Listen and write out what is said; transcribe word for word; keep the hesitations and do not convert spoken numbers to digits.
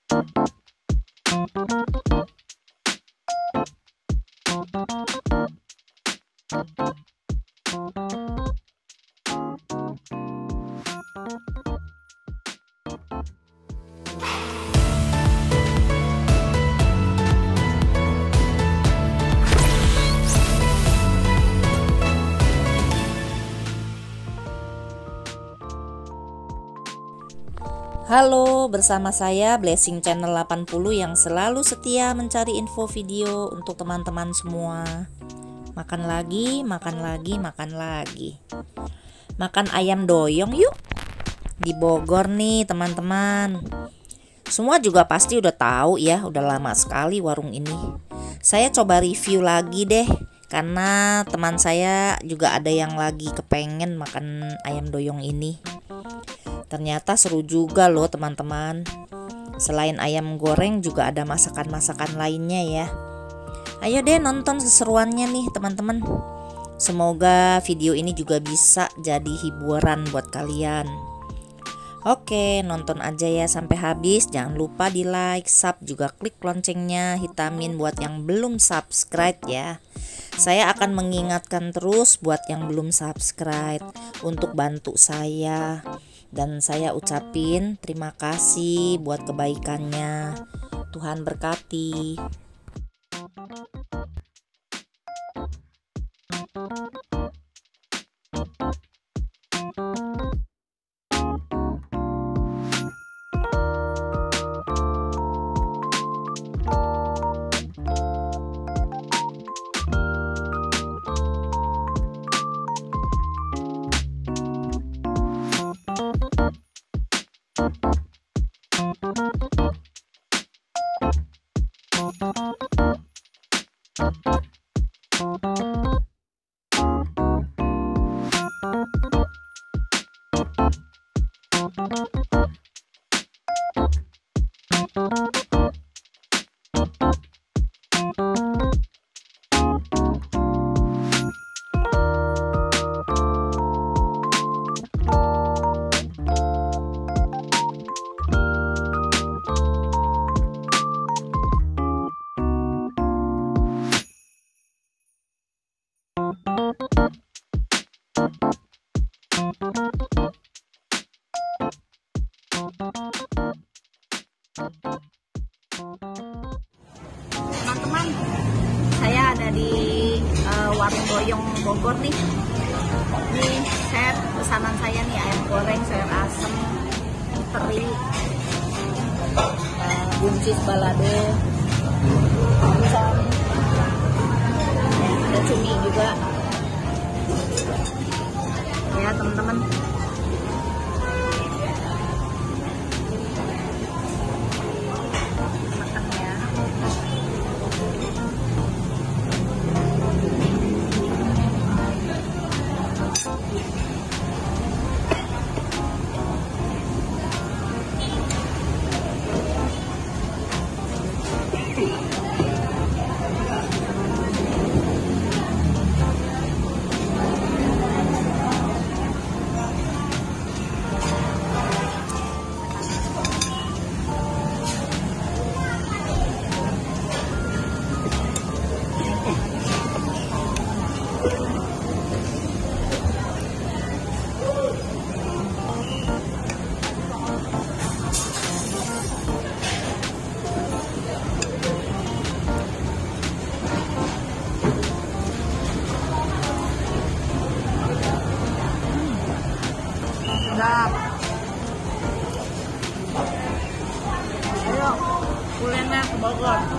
Halo, bersama saya Blessing Channel delapan puluh yang selalu setia mencari info video untuk teman-teman semua. Makan lagi, makan lagi, makan lagi. Makan ayam doyong yuk. Di Bogor nih teman-teman. Semua juga pasti udah tahu ya, udah lama sekali warung ini. Saya coba review lagi deh, karena teman saya juga ada yang lagi kepengen makan ayam doyong ini. Ternyata seru juga loh teman-teman. Selain ayam goreng juga ada masakan-masakan lainnya ya. Ayo deh nonton keseruannya nih teman-teman. Semoga video ini juga bisa jadi hiburan buat kalian. Oke, nonton aja ya sampai habis. Jangan lupa di like, sub, juga klik loncengnya, hitamin buat yang belum subscribe ya. Saya akan mengingatkan terus buat yang belum subscribe untuk bantu saya. Dan saya ucapin terima kasih buat kebaikannya. Tuhan berkati. Teman-teman, saya ada di uh, warung doyong Bogor nih. Ini set pesanan saya nih, ayam goreng, sayur asem, teri, uh, buncis balado, pisang, ada cumi juga ya teman-teman. Sedap. Ayo kuliner ke Bogor.